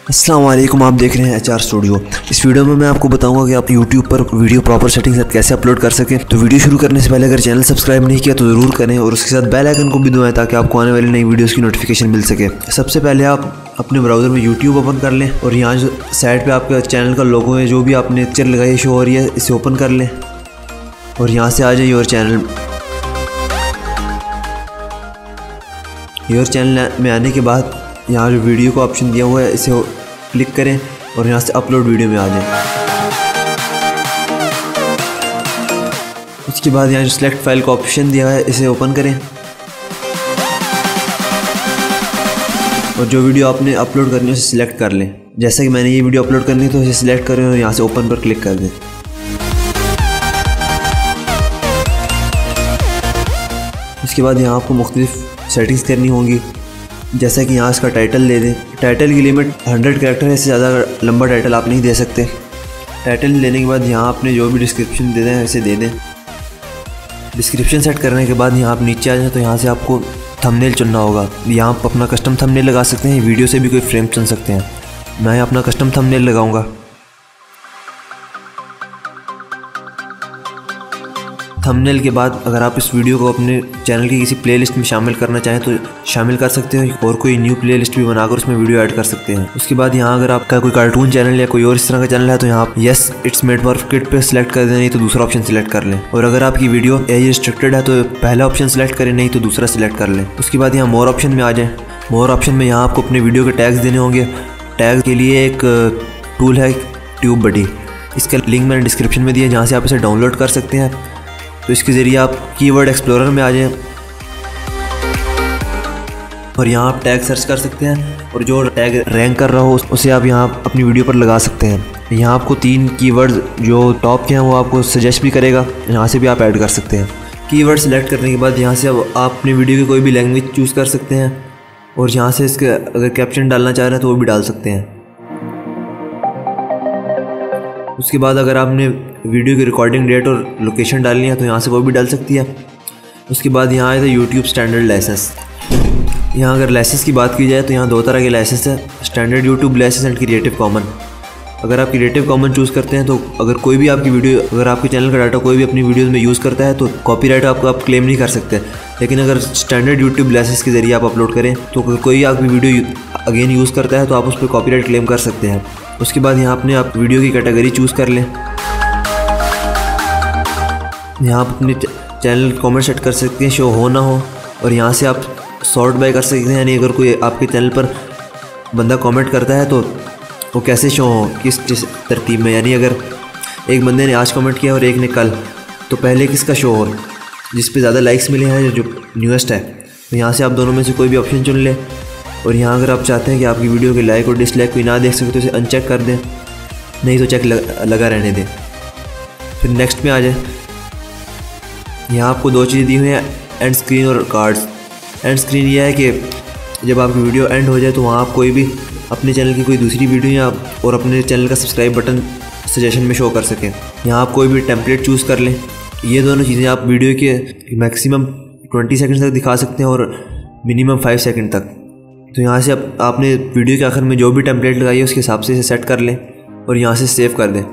अस्सलाम वालेकुम, आप देख रहे हैं HR स्टूडियो। इस वीडियो में मैं आपको बताऊंगा कि आप YouTube पर वीडियो प्रॉपर सेटिंग के साथ कैसे अपलोड कर सकें। तो वीडियो शुरू करने से पहले अगर चैनल सब्सक्राइब नहीं किया तो ज़रूर करें और उसके साथ बेल आइकन को भी दबाएं ताकि आपको आने वाली नई वीडियोस की नोटिफिकेशन मिल सके। सबसे पहले आप अपने ब्राउज़र में YouTube ओपन कर लें और यहाँ जो साइड पर आपके चैनल का लोगो है, जो भी आपने पिक्चर लगाई शो हो रही है, इसे ओपन कर लें और यहाँ से आ जाए योर चैनल। योर चैनल में आने के बाद यहाँ जो वीडियो का ऑप्शन दिया हुआ है इसे क्लिक करें और यहाँ से अपलोड वीडियो में आ जाएं। उसके बाद यहाँ जो सिलेक्ट फाइल का ऑप्शन दिया है इसे ओपन करें और जो वीडियो आपने अपलोड करनी है उसे सिलेक्ट कर लें। जैसा कि मैंने ये वीडियो अपलोड करनी है तो इसे सिलेक्ट करें और यहाँ से ओपन पर क्लिक कर दें। उसके बाद यहाँ आपको मुख्तलिफ सेटिंग्स करनी होंगी, जैसा कि यहाँ इसका टाइटल दे दें। टाइटल की लिमिट 100 कैरेक्टर है, इससे ज़्यादा लंबा टाइटल आप नहीं दे सकते। टाइटल लेने के बाद यहाँ आपने जो भी डिस्क्रिप्शन दे दें वैसे दे दें। डिस्क्रिप्शन सेट करने के बाद यहाँ आप नीचे आ जाएँ तो यहाँ से आपको थंबनेल चुनना होगा। यहाँ आप अपना कस्टम थंबनेल लगा सकते हैं, वीडियो से भी कोई फ्रेम चुन सकते हैं। मैं अपना कस्टम थंबनेल लगाऊंगा। थंबनेल के बाद अगर आप इस वीडियो को अपने चैनल की किसी प्लेलिस्ट में शामिल करना चाहें तो शामिल कर सकते हैं और कोई न्यू प्लेलिस्ट भी बनाकर उसमें वीडियो ऐड कर सकते हैं। उसके बाद यहाँ अगर आपका कोई कार्टून चैनल या कोई और इस तरह का चैनल है तो यहाँ आप yes it's made for kid पे सिलेक्ट कर दें, नहीं तो दूसरा ऑप्शन सिलेक्ट कर लें। और अगर आपकी वीडियो एज रिस्ट्रिक्टेड है तो पहला ऑप्शन सिलेक्ट करें, नहीं तो दूसरा सिलेक्ट कर लें। उसके बाद यहाँ मोर ऑप्शन में आ जाएँ। मोर ऑप्शन में यहाँ आपको अपने वीडियो के टैग्स देने होंगे। टैग के लिए एक टूल है ट्यूब बडी, इसका लिंक मैंने डिस्क्रिप्शन में दिया है, जहाँ से आप इसे डाउनलोड कर सकते हैं। तो इसके ज़रिए आप कीवर्ड एक्सप्लोरर में आ जाएं और यहाँ आप टैग सर्च कर सकते हैं और जो टैग रैंक कर रहा हो उसे आप यहाँ अपनी वीडियो पर लगा सकते हैं। यहाँ आपको 3 कीवर्ड जो टॉप के हैं वो आपको सजेस्ट भी करेगा, यहाँ से भी आप ऐड कर सकते हैं। कीवर्ड सेलेक्ट करने के बाद यहाँ से अब आप अपनी वीडियो की कोई भी लैंग्वेज चूज़ कर सकते हैं और यहाँ से इसके अगर कैप्शन डालना चाह रहे हैं तो वो भी डाल सकते हैं। उसके बाद अगर आपने वीडियो की रिकॉर्डिंग डेट और लोकेशन डालनी है तो यहाँ से वो भी डाल सकती है। उसके बाद यहाँ आए थे यूट्यूब स्टैंडर्ड लाइसेंस। यहाँ अगर लाइसेंस की बात की जाए तो यहाँ 2 तरह के लाइसेंस है, standard YouTube licence and creative common. अगर आप क्रिएटिव कॉमन चूज़ करते हैं तो अगर कोई भी आपकी वीडियो, अगर आपके चैनल का डाटा कोई भी अपनी वीडियोज़ में यूज़ करता है तो कॉपीराइट आप क्लेम नहीं कर सकते। लेकिन अगर स्टैंडर्ड यूट्यूब लाइसेंस के ज़रिए आप अपलोड करें तो अगर कोई आपकी वीडियो अगेन यूज़ करता है तो आप उस पर कॉपीराइट क्लेम कर सकते हैं। उसके बाद यहाँ अपने आप वीडियो की कैटेगरी चूज़ कर लें। यहाँ आप अपने चैनल कमेंट सेट कर सकते हैं, शो हो ना हो, और यहाँ से आप सॉर्ट बाय कर सकते हैं, यानी अगर कोई आपके चैनल पर बंदा कमेंट करता है तो वो कैसे शो हो, किस तरतीब में। यानी अगर एक बंदे ने आज कमेंट किया और एक ने कल, तो पहले किसका शो हो, जिस पे ज़्यादा लाइक्स मिले हैं, जो न्यूएस्ट है। तो यहाँ से आप दोनों में से कोई भी ऑप्शन चुन लें और यहाँ अगर आप चाहते हैं कि आपकी वीडियो के लाइक और डिसलाइक कोई ना देख सके तो इसे अनचेक कर दें, नहीं तो चेक लगा रहने दें। फिर नेक्स्ट में आ जाए। यहाँ आपको 2 चीज़ें दी हुई हैं, एंड स्क्रीन और कार्ड्स। एंड स्क्रीन यह है कि जब आपकी वीडियो एंड हो जाए तो वहाँ आप कोई भी अपने चैनल की कोई दूसरी वीडियो या और अपने चैनल का सब्सक्राइब बटन सजेशन में शो कर सकें। यहाँ आप कोई भी टेम्पलेट चूज़ कर लें। ये दोनों चीज़ें आप वीडियो के मैक्सिमम 20 सेकंड तक दिखा सकते हैं और मिनिमम 5 सेकंड तक। तो यहाँ से आपने वीडियो के आखिर में जो भी टेम्पलेट लगाई है उसके हिसाब से इसे सेट कर लें और यहाँ से सेव कर दें।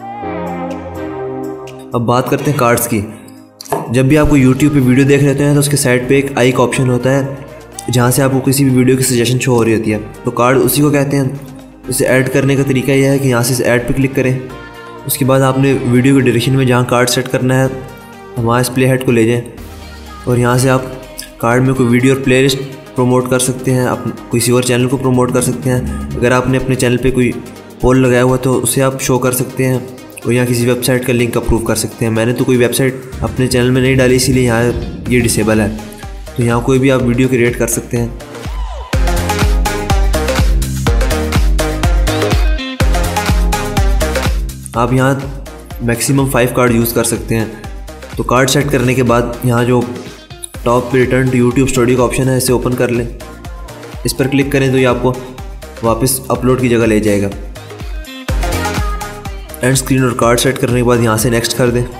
अब बात करते हैं कार्ड्स की। जब भी आपको YouTube पे वीडियो देख लेते हैं तो उसके साइड पे एक आई का ऑप्शन होता है, जहाँ से आपको किसी भी वीडियो की सजेशन शो हो रही होती है। तो कार्ड उसी को कहते हैं। उसे ऐड करने का तरीका यह है कि यहाँ से ऐड पे क्लिक करें। उसके बाद आपने वीडियो के ड्यूरेशन में जहाँ कार्ड सेट करना है वहाँ इस प्ले हेड को ले जाएँ और यहाँ से आप कार्ड में कोई वीडियो और प्लेलिस्ट प्रमोट कर सकते हैं, आप किसी और चैनल को प्रमोट कर सकते हैं। अगर आपने अपने चैनल पे कोई पोल लगाया हुआ तो उसे आप शो कर सकते हैं और यहाँ किसी वेबसाइट का लिंक अप्रूव कर सकते हैं। मैंने तो कोई वेबसाइट अपने चैनल में नहीं डाली, इसीलिए यहाँ ये डिसेबल है। तो यहाँ कोई भी आप वीडियो क्रिएट कर सकते हैं। आप यहाँ मैक्सिमम 5 कार्ड यूज़ कर सकते हैं। तो कार्ड सेट करने के बाद यहाँ जो टॉप पे रिटर्न टू यूट्यूब स्टूडियो का ऑप्शन है इसे ओपन कर लें। इस पर क्लिक करें तो ये आपको वापस अपलोड की जगह ले जाएगा। एंड स्क्रीन और कार्ड सेट करने के बाद यहाँ से नेक्स्ट कर दें।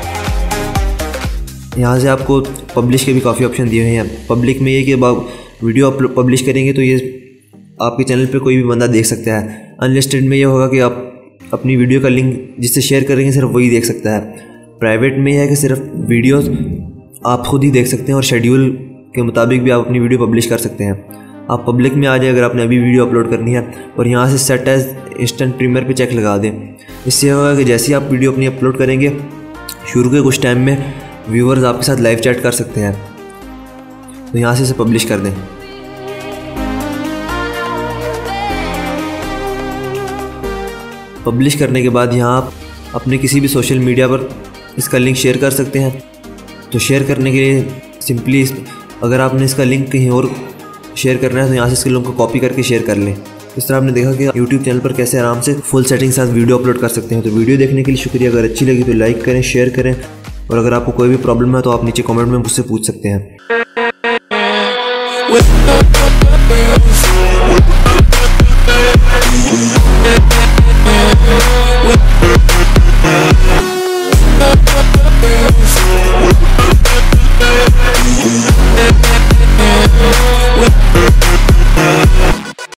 यहाँ से आपको पब्लिश के भी काफ़ी ऑप्शन दिए हुए हैं। पब्लिक में ये कि आप वीडियो पब्लिश करेंगे तो ये आपके चैनल पे कोई भी बंदा देख सकता है। अनलिस्टेड में ये होगा कि आप अपनी वीडियो का लिंक जिससे शेयर करेंगे सिर्फ वही देख सकता है। प्राइवेट में यह है कि सिर्फ वीडियोस आप खुद ही देख सकते हैं और शेड्यूल के मुताबिक भी आप अपनी वीडियो पब्लिश कर सकते हैं। आप पब्लिक में आ जाए अगर आपने अभी वीडियो अपलोड करनी है और यहाँ से सेट एज इंस्टेंट प्रीमियर पे चेक लगा दें। इससे होगा कि जैसे ही आप वीडियो अपनी अपलोड करेंगे शुरू के कुछ टाइम में व्यूअर्स आपके साथ लाइव चैट कर सकते हैं, तो यहाँ से इसे पब्लिश कर दें। पब्लिश करने के बाद यहाँ आप अपने किसी भी सोशल मीडिया पर इसका लिंक शेयर कर सकते हैं। तो शेयर करने के लिए सिंपली अगर आपने इसका लिंक कहीं और शेयर करना है तो यहाँ से इसके लिंक को कॉपी करके शेयर कर लें। इस तरह आपने देखा कि यूट्यूब चैनल पर कैसे आराम से फुल सेटिंग के साथ वीडियो अपलोड कर सकते हैं। तो वीडियो देखने के लिए शुक्रिया। अगर अच्छी लगी तो लाइक करें, शेयर करें, और अगर आपको कोई भी प्रॉब्लम है तो आप नीचे कमेंट में मुझसे पूछ सकते हैं।